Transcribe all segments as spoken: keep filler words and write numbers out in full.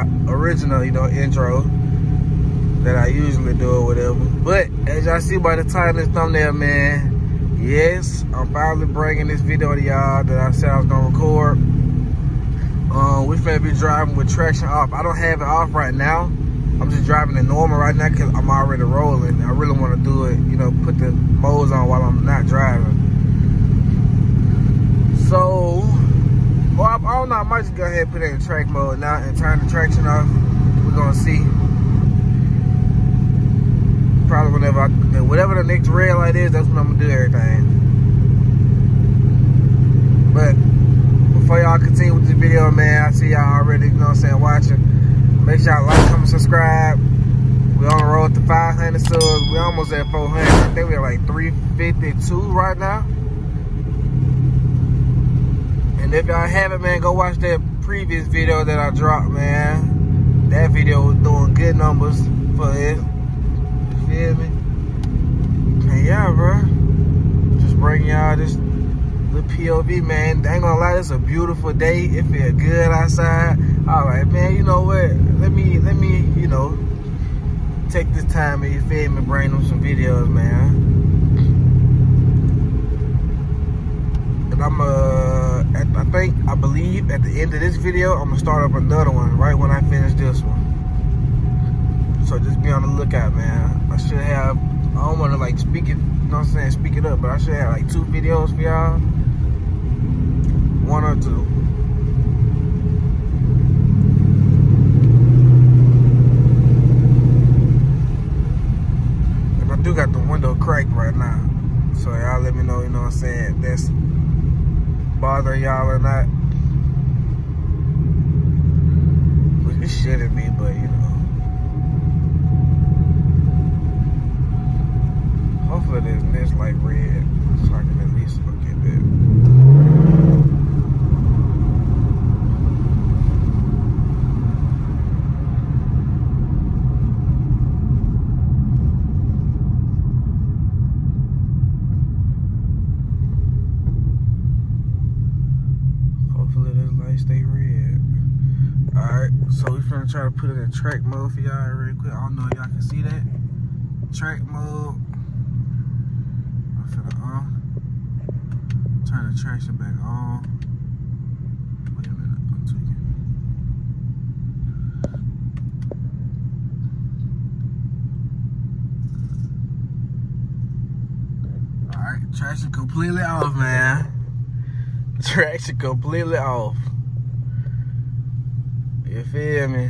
original, you know, intro that I usually do or whatever. But as y'all see by the title and thumbnail, man, yes, I'm finally bringing this video to y'all that I said I was gonna record. Um, we finna be driving with traction off. I don't have it off right now. I'm just driving it normal right now because I'm already rolling. I really want to do it, you know, put the modes on while I'm not driving. So, well, I, I don't know, I might just go ahead and put it in track mode now and turn the traction off. We're gonna see. Probably whenever I, whatever the next red light is, that's when I'm gonna do everything. But before y'all continue with this video, man, I see y'all already, you know what I'm saying, watching. Make sure y'all like, comment, subscribe. We on the road to five hundred subs. We almost at four hundred. I think we're like three fifty-two right now. And if y'all haven't, man, go watch that previous video that I dropped, man. That video was doing good numbers for it. You feel me? And yeah, bro. Just bringing y'all this little P O V, man. I ain't gonna lie, it's a beautiful day. It feel good outside. All right, man, you know what? Let me, let me, you know, take this time and, you feel me, bring them some videos, man. And I'm, uh, at, I think, I believe at the end of this video, I'm gonna start up another one right when I finish this one. So just be on the lookout, man. I should have, I don't wanna like speak it, you know what I'm saying, speak it up, but I should have like two videos for y'all. One or two. Do got the window cracked right now, so y'all let me know, you know what I'm saying, that's bothering y'all or not. Which it shouldn't be, but you know, hopefully this next light red so I can at least look at it. Stay red. Alright, so we finna try to put it in track mode for y'all real quick. I don't know if y'all can see that. Track mode. I'm finna on. Turn the traction back on. Wait a minute, I'm tweaking. Alright, traction completely off, man. Traction completely off. You feel me?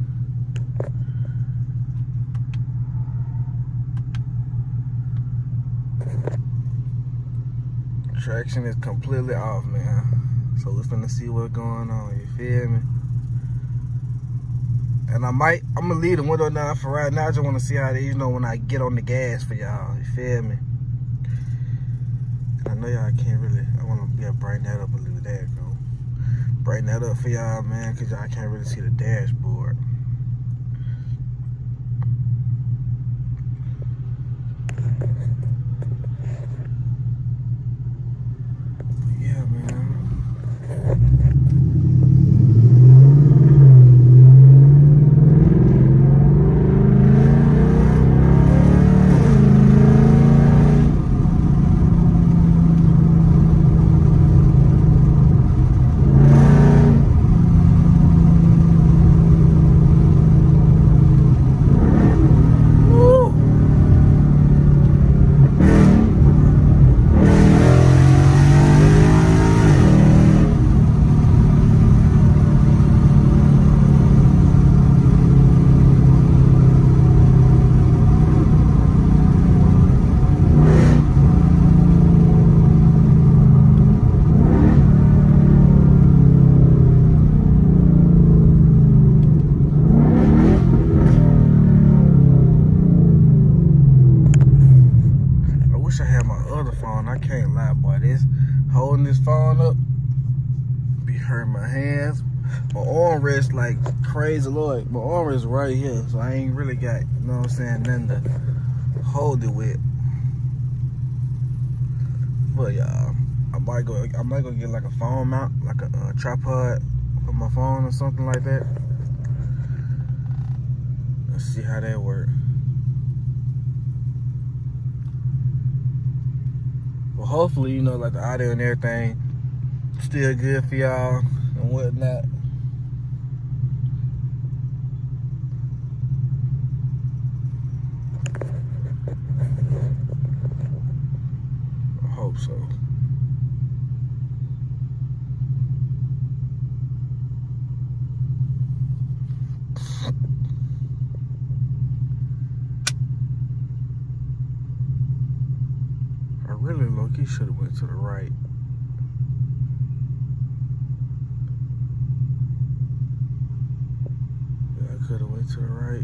Traction is completely off, man. So we're finna see what's going on. You feel me? And I might, I'm gonna leave the window down for right now. I just wanna see how they, you know, when I get on the gas for y'all. You feel me? And I know y'all can't really, I wanna be able to bring that up a little there, go. Brighten that up for y'all, man, because y'all can't really see the dashboard. But yeah, man. Holding this phone up, be hurting my hands. My arm rest like crazy, Lord. My arm is right here, so I ain't really got, you know what I'm saying, nothing to hold it with. But y'all, I might go, I might go get like a phone mount, like a uh, tripod for my phone or something like that. Let's see how that works. Well, hopefully, you know, like the audio and everything still good for y'all and whatnot. I hope so. I really low-key should have went to the right. Yeah, I could have went to the right.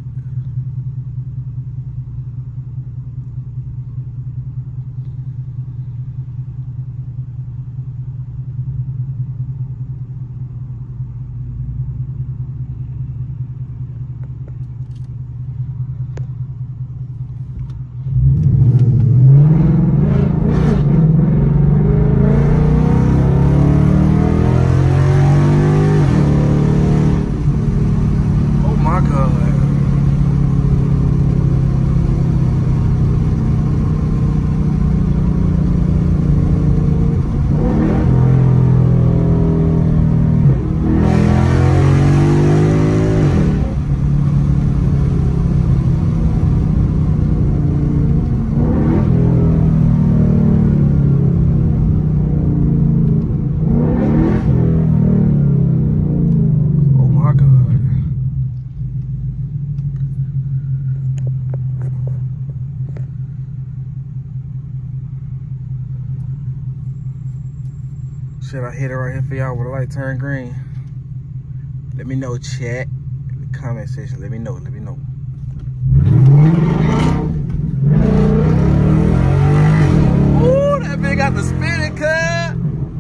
Should I hit it right here for y'all when the light turn green? Let me know, chat. In the comment section, let me know, let me know. Ooh, that bitch got the spinning cut.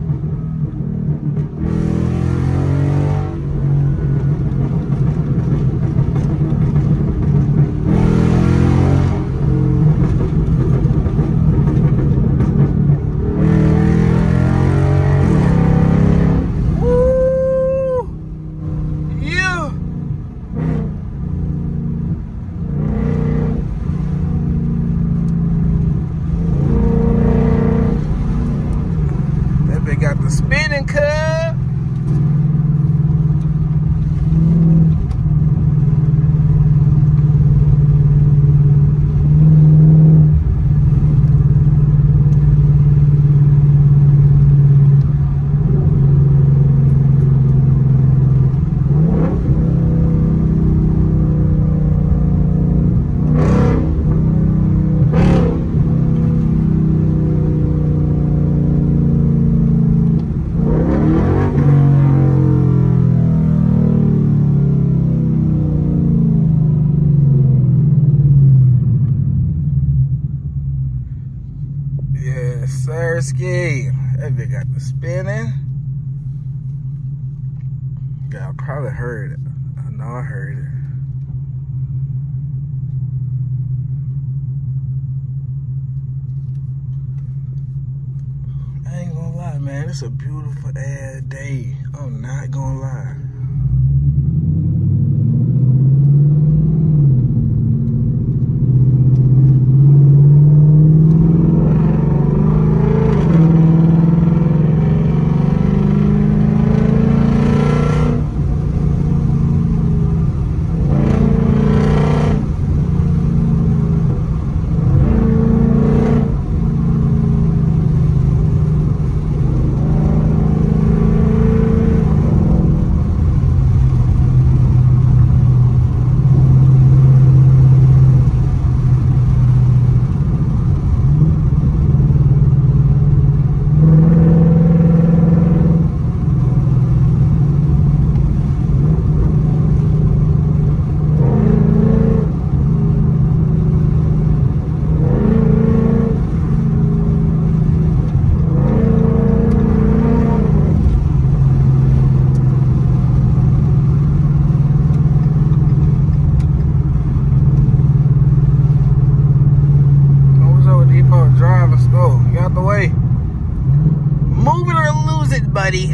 Got the spinning cut. Sirski. That bitch got the spinning. Y'all probably heard it. I know I heard it. I ain't gonna lie, man. It's a beautiful ass day. I'm not gonna lie. Buddy.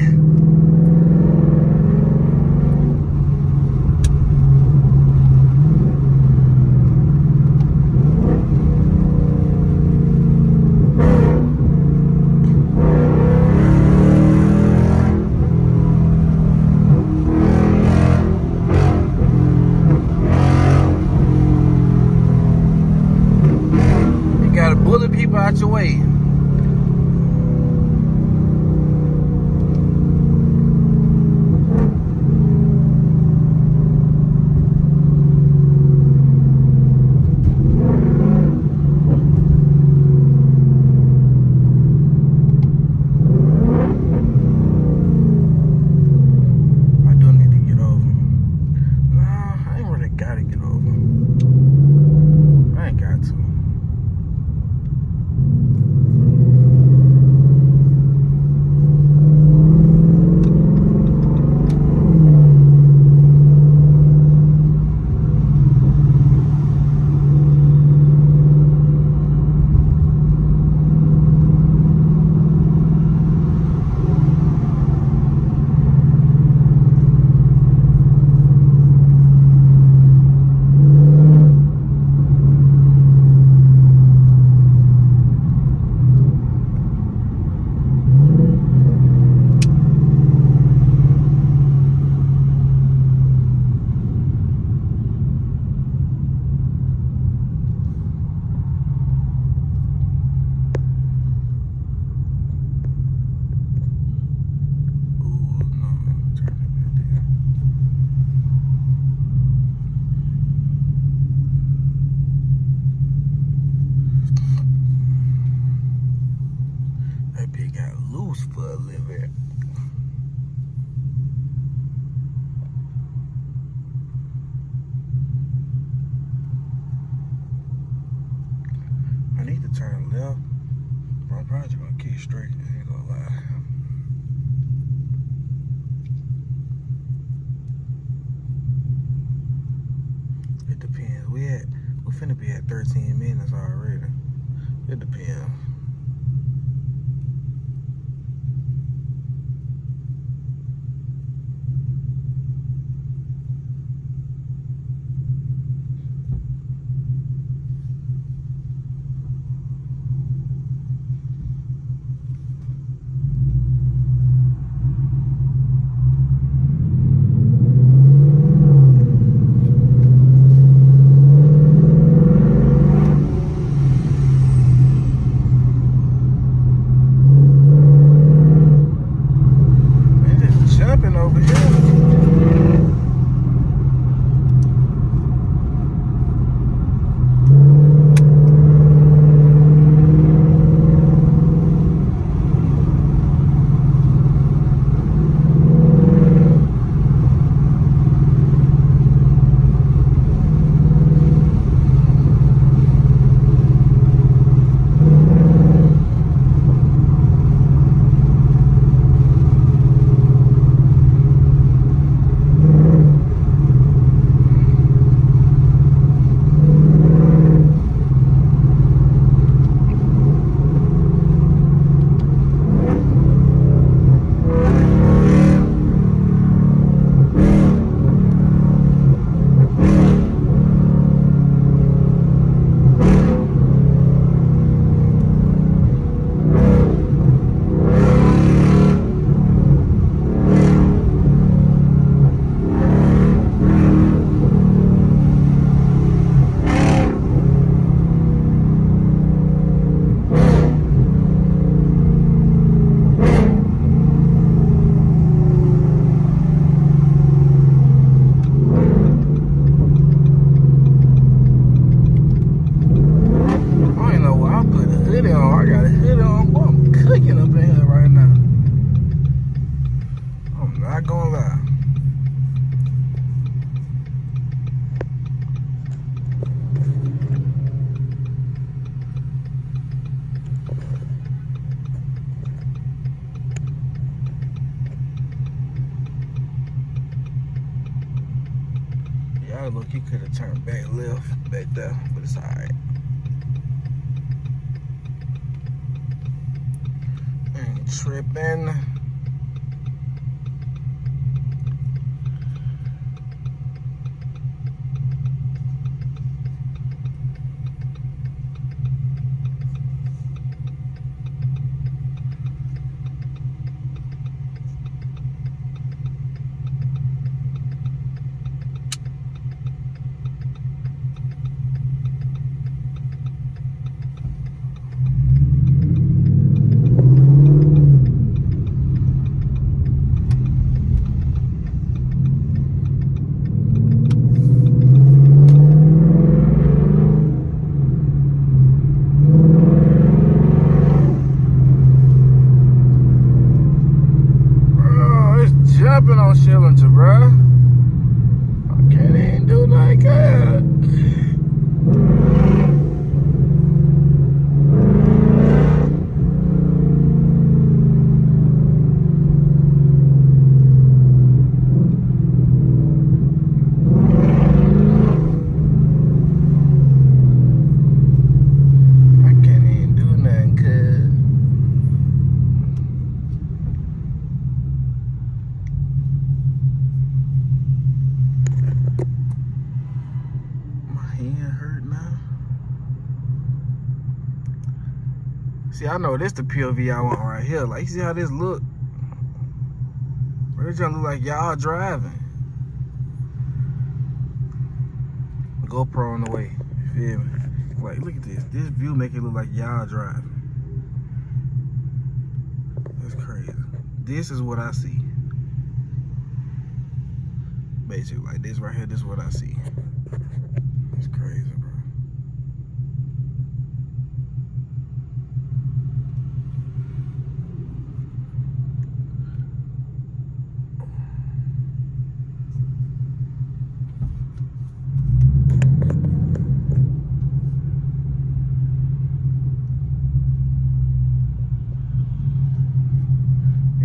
That bitch got loose for a little bit. I need to turn left, but I'm probably gonna keep straight. I ain't gonna lie. It depends. We at we finna be at thirteen minutes already. It depends. Look, he could have turned back left back there, but it's alright. Ain't tripping. On Shillington, bro. I can't even do like that. I can't even do nothing, cuz. See, I know this the P O V I want right here. Like, see how this look? It's gonna look like y'all driving. GoPro on the way. You feel me? Like, look at this. This view make it look like y'all driving. That's crazy. This is what I see. Basically, like this right here, this is what I see. It's crazy, bro.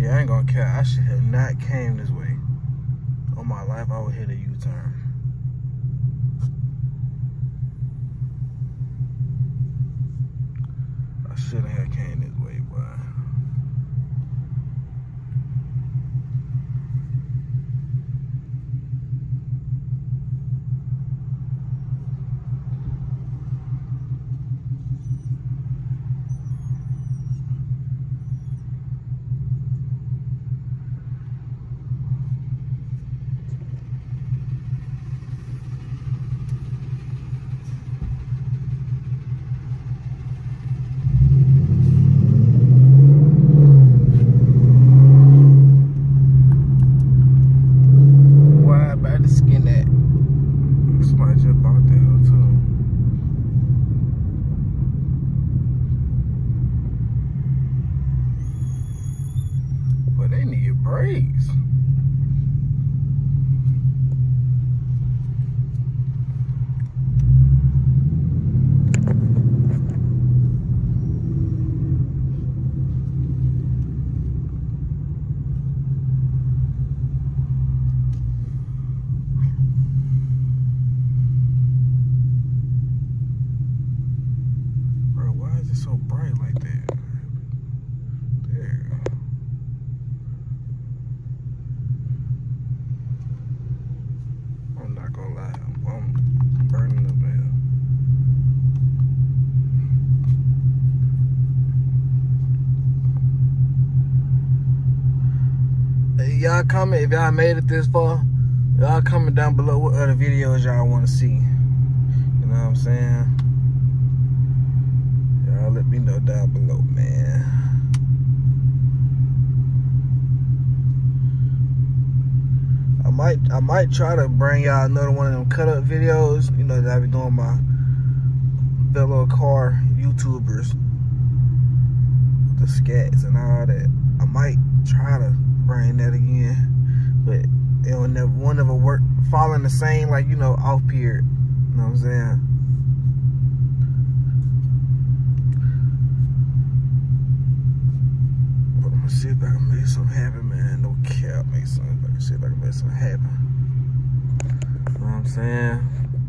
Yeah, I ain't gonna care. I should have not came this way. On my life, I would hit a U-turn. I shouldn't have came this way, boy. Brakes. Bro, why is it so bright like that? There. I'm not gonna lie, I'm burning up, man. Hey, y'all comment if y'all made it this far. Y'all comment down below what other videos y'all want to see. You know what I'm saying? Y'all let me know down below, man. I might, I might try to bring y'all another one of them cut up videos, you know, that I be doing my fellow car YouTubers, the scats and all that. I might try to bring that again, but it'll never, one never work, following the same, like, you know, off period. You know what I'm saying? But I'm gonna see if I can make something happen, man. No cap, make something. See if I can make something happen. You know what I'm saying?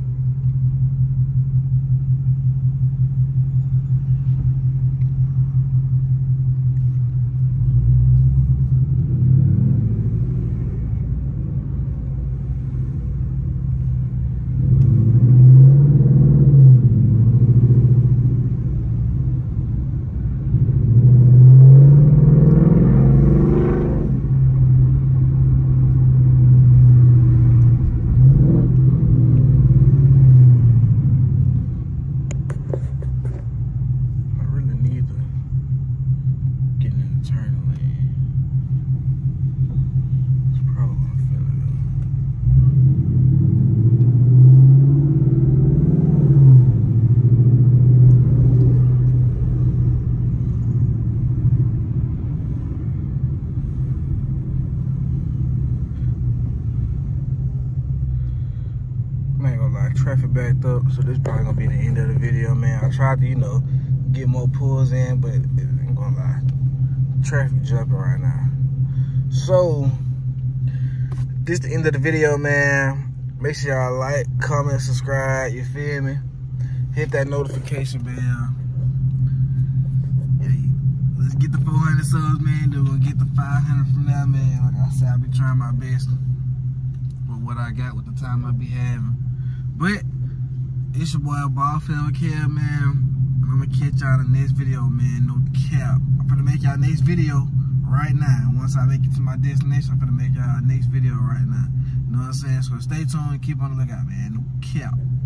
Traffic backed up, so this probably gonna be the end of the video, man. I tried to, you know, get more pulls in, but it ain't gonna lie, traffic jumping right now. So this is the end of the video, man. Make sure y'all like, comment, subscribe, you feel me? Hit that notification bell. Yeah, let's get the four hundred subs, man. Then we'll get the five hundred from there, man. Like I said, I'll be trying my best with what I got with the time I be having. But it's your boy Ball Forever Care, man. I'm gonna catch y'all in the next video, man. No cap. I'm gonna make y'all next video right now. Once I make it to my destination, I'm gonna make y'all next video right now. You know what I'm saying? So stay tuned and keep on the lookout, man. No cap.